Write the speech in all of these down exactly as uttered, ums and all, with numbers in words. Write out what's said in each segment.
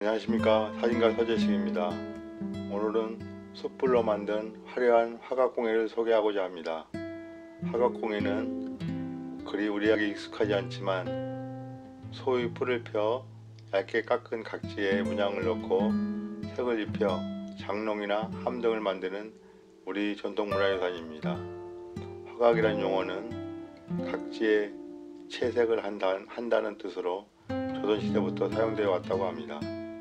안녕하십니까, 사진가 서재식입니다. 오늘은 숯불로 만든 화려한 화각공예를 소개하고자 합니다. 화각공예는 그리 우리에게 익숙하지 않지만 소위 불을 펴 얇게 깎은 각지에 문양을 넣고 색을 입혀 장롱이나 함등을 만드는 우리 전통문화유산입니다. 화각이란 용어는 각지에 채색을 한다, 한다는 뜻으로 조선시대부터 사용되어 왔다고 합니다.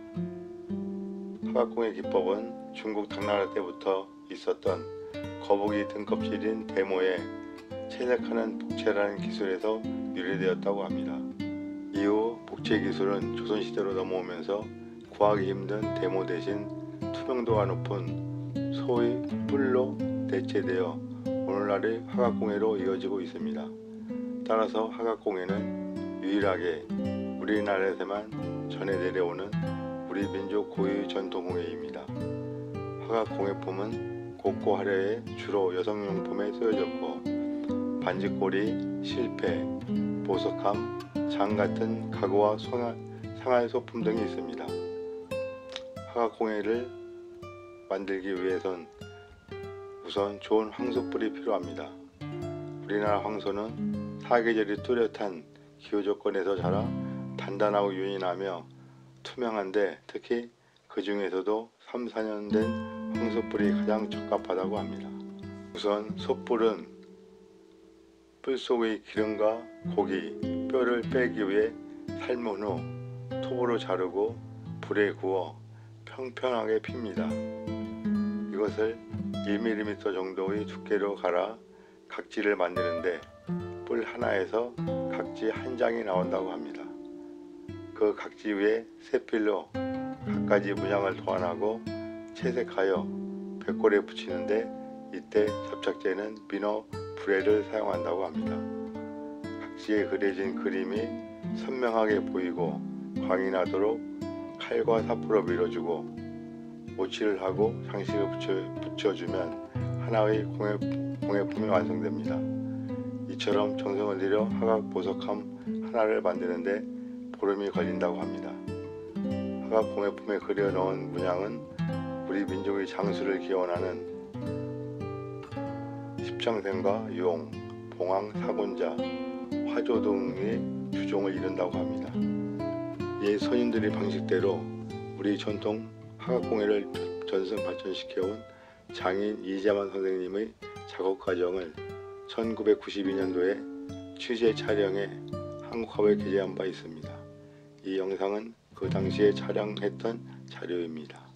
화각공예 기법은 중국 당나라 때부터 있었던 거북이 등껍질인 대모에 채색하는 복채라는 기술에서 유래되었다고 합니다. 이후 복채 기술은 조선시대로 넘어오면서 구하기 힘든 대모 대신 투명도가 높은 소위 뿔로 대체되어 오늘날의 화각공예로 이어지고 있습니다. 따라서 화각공예는 유일하게 우리나라에서만 전해 내려오는 우리 민족 고유의 전통공예입니다. 화각공예품은 곱고 화려해 주로 여성용품에 쓰여졌고 반지꼬리, 실패, 보석함, 장 같은 가구와 상할 소품 등이 있습니다. 화각공예를 만들기 위해선 우선 좋은 황소뿔이 필요합니다. 우리나라 황소는 사계절이 뚜렷한 기후조건에서 자라 단단하고 윤이나며 투명한데 특히 그 중에서도 삼, 사 년 된 황소뿔이 가장 적합하다고 합니다. 우선 소뿔은 뿔 속의 기름과 고기, 뼈를 빼기 위해 삶은 후 톱으로 자르고 불에 구워 평평하게 핍니다. 이것을 일 밀리미터 정도의 두께로 갈아 각지를 만드는데 뿔 하나에서 각지 한 장이 나온다고 합니다. 그 각지 위에 세필로 갖가지 문양을 도안하고 채색하여 벽골에 붙이는데 이때 접착제는 비너 브레를 사용한다고 합니다. 각지에 그려진 그림이 선명하게 보이고 광이 나도록 칼과 사포로 밀어주고 모치를 하고 장식을 붙여, 붙여주면 하나의 공예, 공예품이 완성됩니다. 이처럼 정성을 들여 화각 보석함 하나를 만드는데 보름이 걸린다고 합니다. 화각 공예품에 그려 넣은 문양은 우리 민족의 장수를 기원하는 십창생과 용, 봉황, 사곤자, 화조 등의 주종을 이룬다고 합니다. 옛 선인들의 방식대로 우리 전통 화각공예를 전승 발전시켜온 장인 이재만 선생님의 작업 과정을 천구백구십이 년도에 취재 촬영해 한국화보에 게재한 바 있습니다. 이 영상은 그 당시에 촬영했던 자료입니다.